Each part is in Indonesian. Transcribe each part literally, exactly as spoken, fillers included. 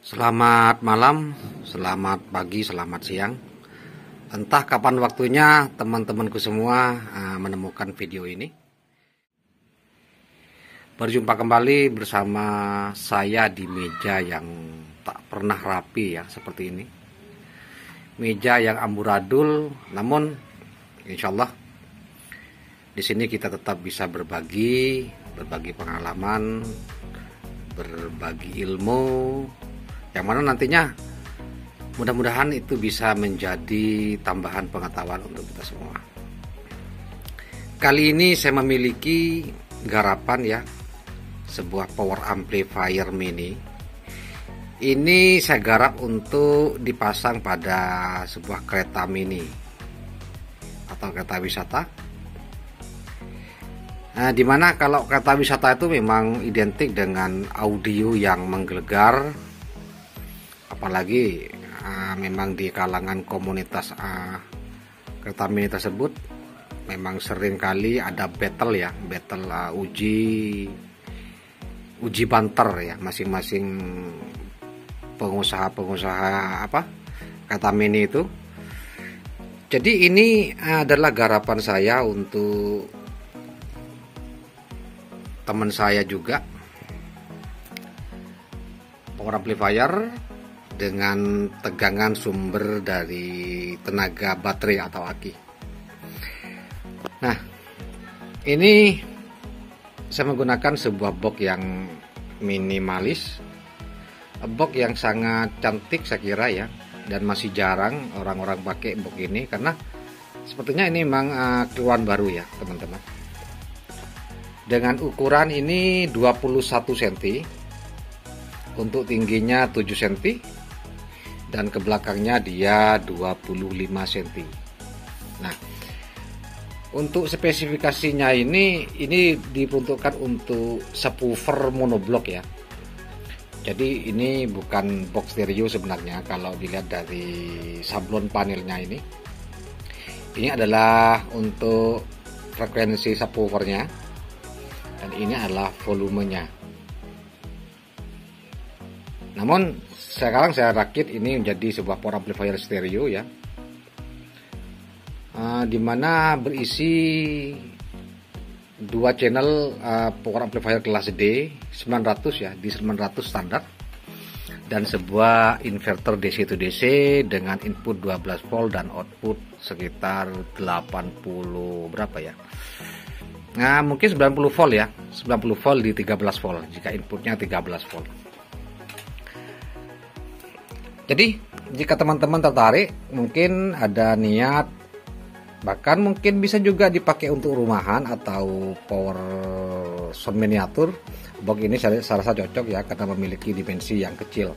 Selamat malam, selamat pagi, selamat siang. Entah kapan waktunya teman-temanku semua uh, menemukan video ini. Berjumpa kembali bersama saya di meja yang tak pernah rapi ya, seperti ini. Meja yang amburadul, namun insya Allah di sini kita tetap bisa berbagi, berbagi pengalaman, berbagi ilmu, yang mana nantinya mudah-mudahan itu bisa menjadi tambahan pengetahuan untuk kita semua. Kali ini saya memiliki garapan ya, sebuah power amplifier mini. Ini saya garap untuk dipasang pada sebuah kereta mini atau kereta wisata. Nah, dimana kalau kereta wisata itu memang identik dengan audio yang menggelegar, apalagi uh, memang di kalangan komunitas uh, kereta mini tersebut memang sering kali ada battle ya, battle uh, uji uji banter ya, masing-masing pengusaha-pengusaha apa kereta mini itu. Jadi ini adalah garapan saya untuk teman saya juga, power amplifier dengan tegangan sumber dari tenaga baterai atau aki. Nah, ini saya menggunakan sebuah box yang minimalis, box yang sangat cantik saya kira ya, dan masih jarang orang-orang pakai box ini karena sepertinya ini memang uh, keluaran baru ya teman-teman. Dengan ukuran ini dua puluh satu sentimeter, untuk tingginya tujuh sentimeter, dan ke belakangnya dia dua puluh lima sentimeter. Nah, untuk spesifikasinya ini ini diperuntukkan untuk subwoofer monoblok ya. Jadi ini bukan box stereo sebenarnya kalau dilihat dari sablon panelnya ini. Ini adalah untuk frekuensi subwoofernya, dan ini adalah volumenya. Namun sekarang saya rakit ini menjadi sebuah power amplifier stereo ya, uh, dimana berisi dua channel uh, power amplifier kelas D sembilan ratus ya, di sembilan ratus standar, dan sebuah inverter D C to D C dengan input dua belas volt dan output sekitar delapan puluh berapa ya, nah mungkin sembilan puluh volt ya, sembilan puluh volt di tiga belas volt jika inputnya tiga belas volt. Jadi jika teman-teman tertarik, mungkin ada niat, bahkan mungkin bisa juga dipakai untuk rumahan atau power sound miniatur, box ini saya, saya rasa cocok ya karena memiliki dimensi yang kecil.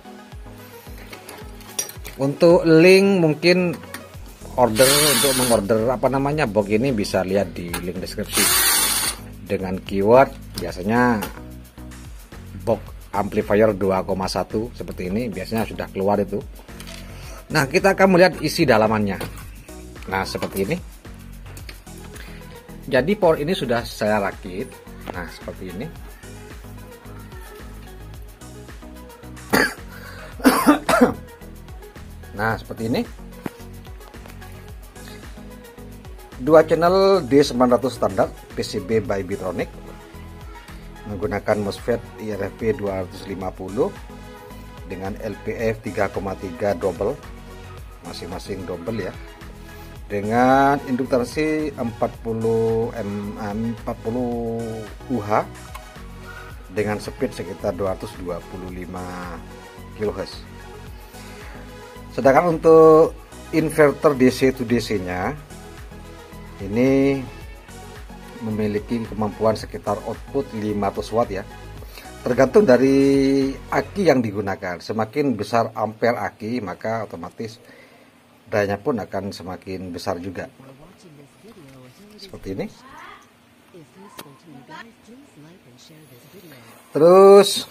Untuk link mungkin order, untuk mengorder apa namanya box ini bisa lihat di link deskripsi dengan keyword biasanya box amplifier dua koma satu seperti ini, biasanya sudah keluar itu. Nah, kita akan melihat isi dalamannya. Nah, seperti ini. Jadi power ini sudah saya rakit. Nah, seperti ini. Nah, seperti ini. Dua channel D sembilan ratus standar P C B by Bitronic, menggunakan MOSFET I R F P dua ratus lima puluh dengan L P F tiga koma tiga double, masing-masing double ya, dengan induktansi empat puluh U H dengan speed sekitar dua ratus dua puluh lima kilohertz. Sedangkan untuk inverter D C to D C nya ini memiliki kemampuan sekitar output lima ratus watt ya, tergantung dari aki yang digunakan. Semakin besar ampere aki, maka otomatis dayanya pun akan semakin besar juga, seperti ini. Terus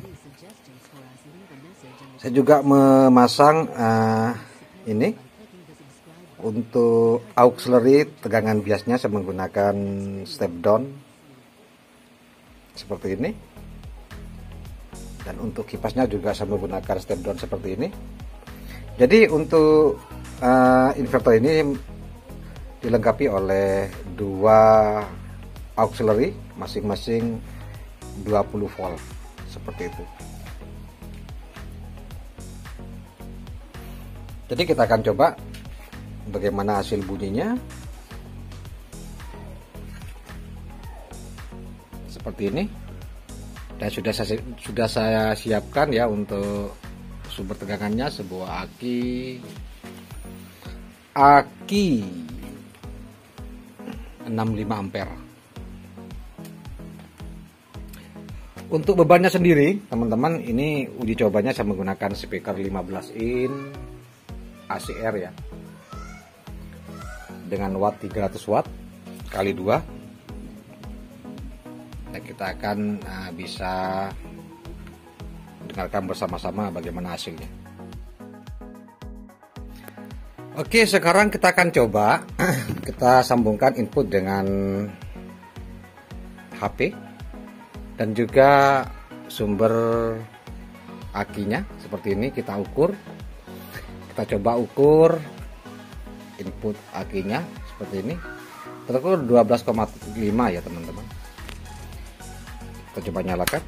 saya juga memasang uh, ini untuk auxiliary tegangan biasnya, saya menggunakan step down seperti ini. Dan untuk kipasnya juga saya menggunakan step down seperti ini. Jadi untuk uh, inverter ini dilengkapi oleh dua auxiliary masing-masing dua puluh volt seperti itu. Jadi kita akan coba bagaimana hasil bunyinya. Seperti ini. Dan sudah saya, sudah saya siapkan ya untuk sumber tegangannya, sebuah aki aki enam puluh lima ampere. Untuk bebannya sendiri teman-teman, ini uji cobanya saya menggunakan speaker lima belas in A C R ya, dengan watt tiga ratus watt kali dua. Dan kita akan uh, bisa dengarkan bersama-sama bagaimana hasilnya. Oke, sekarang kita akan coba kita sambungkan input dengan H P dan juga sumber akinya seperti ini. Kita ukur, kita coba ukur input akinya seperti ini, terukur dua belas koma lima ya teman-teman. Kita coba nyalakan.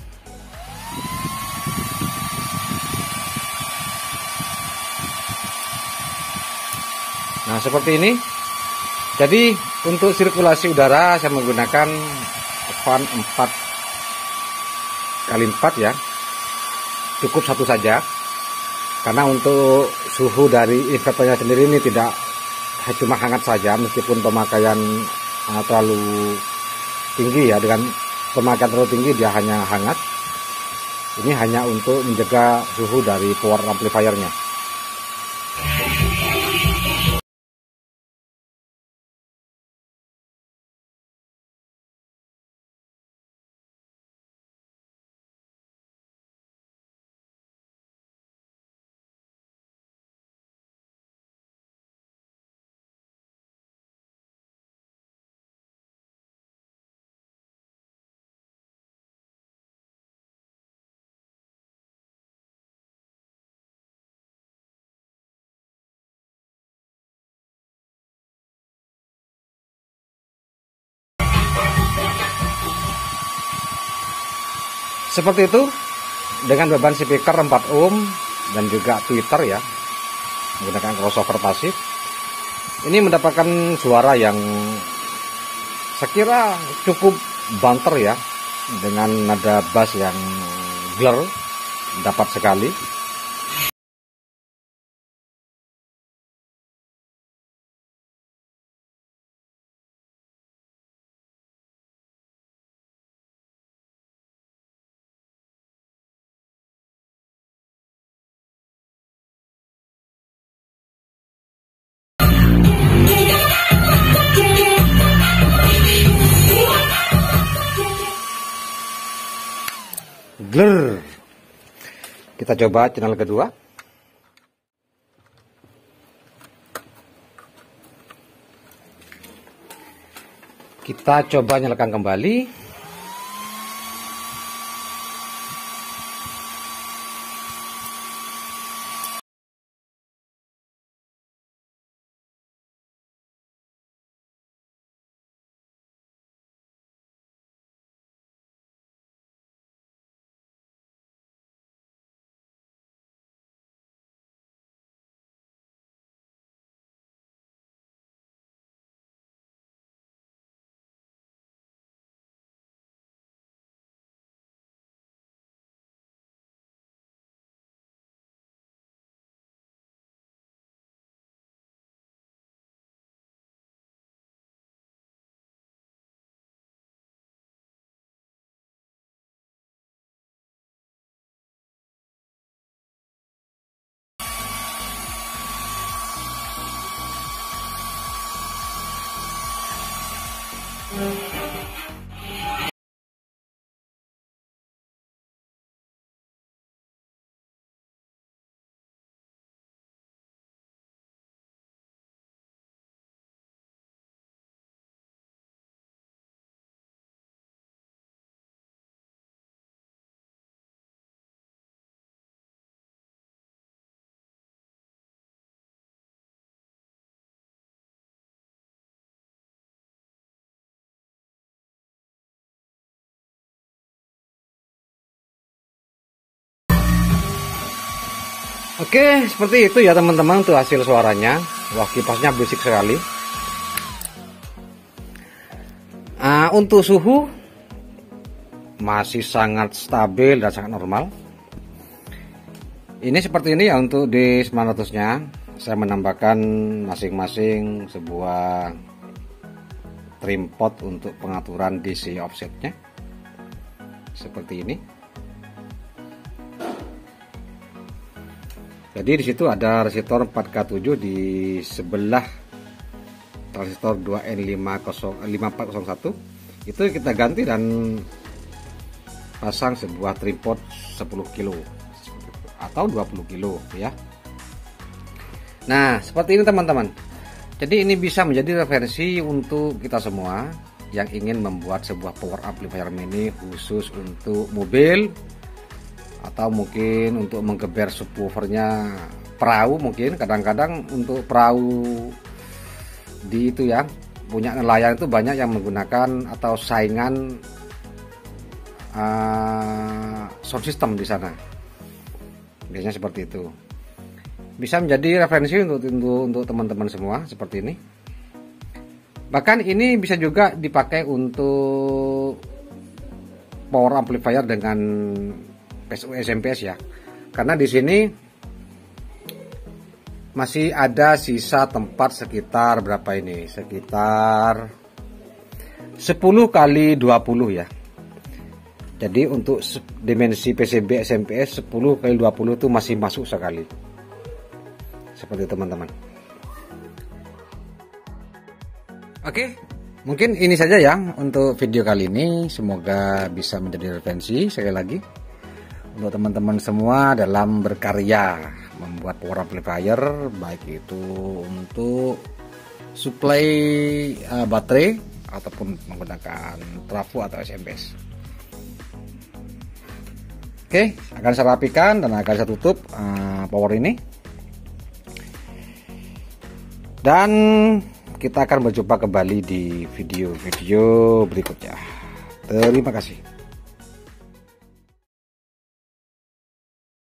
Nah seperti ini. Jadi untuk sirkulasi udara saya menggunakan fan empat kali empat ya, cukup satu saja, karena untuk suhu dari inverternya sendiri ini tidak cuma hangat saja, meskipun pemakaian uh, terlalu tinggi ya, dengan pemakaian terlalu tinggi dia hanya hangat. Ini hanya untuk menjaga suhu dari power amplifiernya. Seperti itu, dengan beban speaker empat ohm dan juga tweeter ya, menggunakan crossover pasif. Ini mendapatkan suara yang sekira cukup banter ya, dengan nada bass yang blur, dapat sekali. Gler. Kita coba channel kedua. Kita coba nyalakan kembali. Oke, seperti itu ya teman-teman tuh hasil suaranya. Wah, kipasnya berisik sekali. Uh, untuk suhu masih sangat stabil dan sangat normal. Ini seperti ini ya untuk di sembilan ratus nya. Saya menambahkan masing-masing sebuah trim pot untuk pengaturan D C offsetnya. Seperti ini. Jadi di situ ada resistor empat K tujuh di sebelah transistor dua N lima empat nol satu. Itu kita ganti dan pasang sebuah tripod sepuluh kilo atau dua puluh kilo ya. Nah, seperti ini teman-teman. Jadi ini bisa menjadi referensi untuk kita semua yang ingin membuat sebuah power amplifier mini khusus untuk mobil, atau mungkin untuk menggeber subwoofernya perahu. Mungkin kadang-kadang untuk perahu di itu ya, punya nelayan itu banyak yang menggunakan atau saingan uh, sound system di sana. Biasanya seperti itu. Bisa menjadi referensi untuk untuk untuk teman-teman semua seperti ini. Bahkan ini bisa juga dipakai untuk power amplifier dengan P S U S M P S ya, karena di sini masih ada sisa tempat sekitar berapa ini, sekitar sepuluh kali dua puluh ya. Jadi untuk dimensi P C B S M P S sepuluh kali dua puluh itu masih masuk sekali. Seperti teman-teman. Oke, mungkin ini saja ya untuk video kali ini. Semoga bisa menjadi referensi sekali lagi untuk teman-teman semua dalam berkarya membuat power amplifier, baik itu untuk suplai uh, baterai ataupun menggunakan trafo atau S M P S. Oke, akan saya rapikan dan akan saya tutup uh, power ini, dan kita akan berjumpa kembali di video-video berikutnya. Terima kasih.